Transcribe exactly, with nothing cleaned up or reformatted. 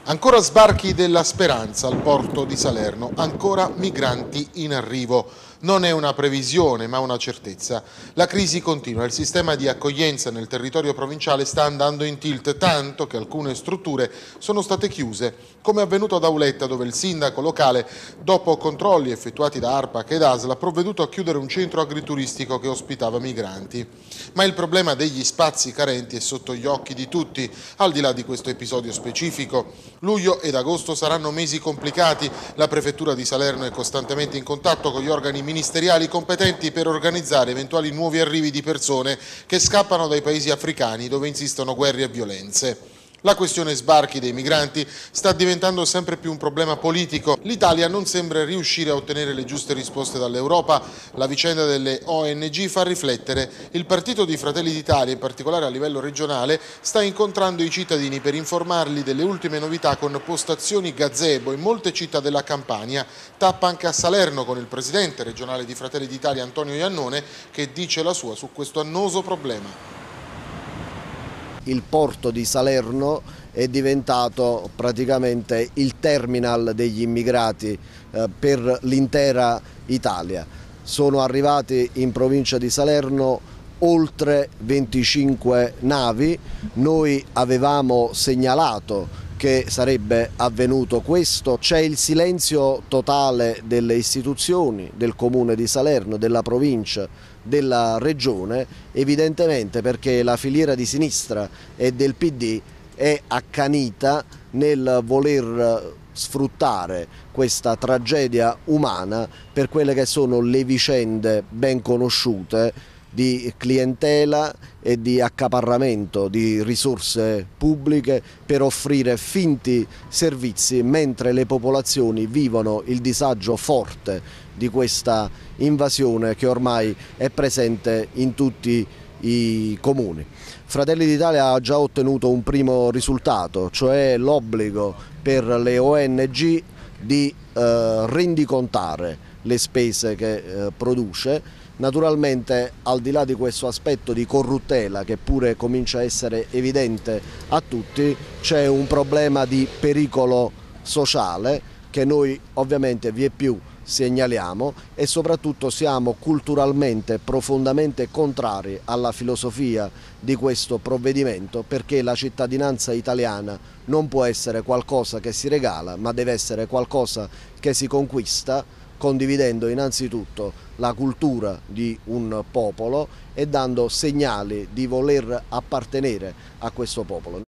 Ancora sbarchi della speranza al porto di Salerno, ancora migranti in arrivo. Non è una previsione, ma una certezza. La crisi continua, il sistema di accoglienza nel territorio provinciale sta andando in tilt, tanto che alcune strutture sono state chiuse, come è avvenuto ad Auletta, dove il sindaco locale, dopo controlli effettuati da ARPAC ed ASL, ha provveduto a chiudere un centro agrituristico che ospitava migranti. Ma il problema degli spazi carenti è sotto gli occhi di tutti, al di là di questo episodio specifico. Luglio ed agosto saranno mesi complicati. La prefettura di Salerno è costantemente in contatto con gli organi ministeriali competenti per organizzare eventuali nuovi arrivi di persone che scappano dai paesi africani dove insistono guerre e violenze. La questione sbarchi dei migranti sta diventando sempre più un problema politico. L'Italia non sembra riuscire a ottenere le giuste risposte dall'Europa. La vicenda delle O N G fa riflettere. Il partito di Fratelli d'Italia, in particolare a livello regionale, sta incontrando i cittadini per informarli delle ultime novità con postazioni gazebo in molte città della Campania. Tappa anche a Salerno con il presidente regionale di Fratelli d'Italia Antonio Iannone, che dice la sua su questo annoso problema. Il porto di Salerno è diventato praticamente il terminal degli immigrati eh, per l'intera Italia. Sono arrivati in provincia di Salerno oltre venticinque navi. Noi avevamo segnalato che sarebbe avvenuto questo. C'è il silenzio totale delle istituzioni, del comune di Salerno, della provincia, della regione, evidentemente perché la filiera di sinistra e del P D è accanita nel voler sfruttare questa tragedia umana per quelle che sono le vicende ben conosciute di clientela e di accaparramento di risorse pubbliche per offrire finti servizi mentre le popolazioni vivono il disagio forte di questa invasione che ormai è presente in tutti i comuni. Fratelli d'Italia ha già ottenuto un primo risultato, cioè l'obbligo per le O N G di eh, rendicontare le spese che eh, produce. Naturalmente, al di là di questo aspetto di corruttela che pure comincia a essere evidente a tutti, c'è un problema di pericolo sociale che noi ovviamente vie più segnaliamo e soprattutto siamo culturalmente profondamente contrari alla filosofia di questo provvedimento, perché la cittadinanza italiana non può essere qualcosa che si regala, ma deve essere qualcosa che si conquista, condividendo innanzitutto la cultura di un popolo e dando segnali di voler appartenere a questo popolo.